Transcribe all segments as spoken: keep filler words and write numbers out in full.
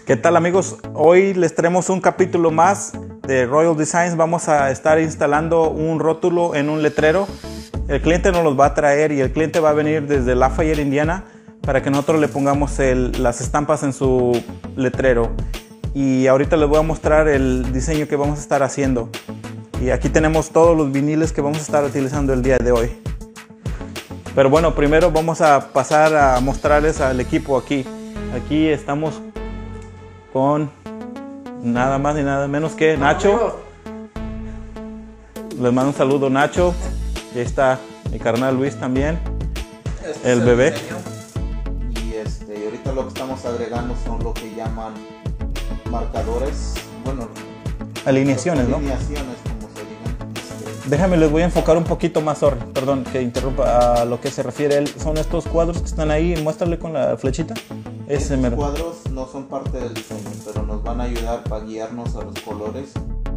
¿Qué tal, amigos? Hoy les traemos un capítulo más de Royal Designs. Vamos a estar instalando un rótulo en un letrero. El cliente nos los va a traer y el cliente va a venir desde Lafayette, Indiana, para que nosotros le pongamos el, las estampas en su letrero. Y ahorita les voy a mostrar el diseño que vamos a estar haciendo. Y aquí tenemos todos los viniles que vamos a estar utilizando el día de hoy. Pero bueno, primero vamos a pasar a mostrarles al equipo aquí. Aquí estamos con nada más ni nada menos que Nacho. Les mando un saludo, Nacho. Y ahí está mi carnal Luis también. Este el es bebé. El y este, ahorita lo que estamos agregando son lo que llaman marcadores, bueno, Alineaciones, ¿no? alineaciones, como se digan. Este, Déjame, les voy a enfocar un poquito más, sorry, perdón que interrumpa, a lo que se refiere él. Son estos cuadros que están ahí, muéstrale con la flechita. Ese estos mero. cuadros no son parte del diseño, pero nos van a ayudar para guiarnos a los colores.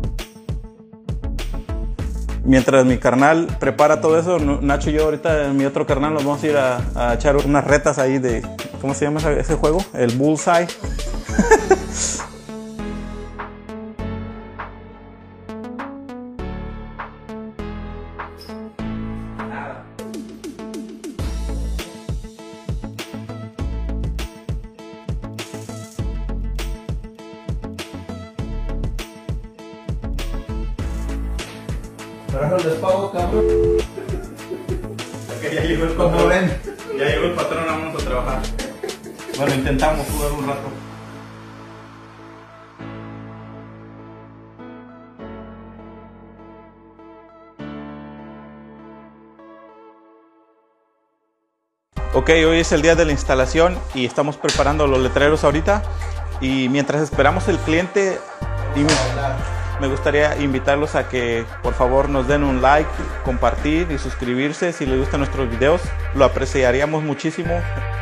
Mientras mi carnal prepara todo eso, Nacho y yo ahorita, mi otro carnal, nos vamos a ir a, a echar unas retas ahí de, ¿cómo se llama ese juego? El Bullseye. Pero les pago, cabrón. Okay, ya llegó el Como ven. Ya llegó el patrón, vamos a trabajar. Bueno, intentamos jugar un rato. Ok, hoy es el día de la instalación y estamos preparando los letreros ahorita. Y mientras esperamos el cliente, dime, me gustaría invitarlos a que por favor nos den un like, compartir y suscribirse si les gustan nuestros videos. Lo apreciaríamos muchísimo.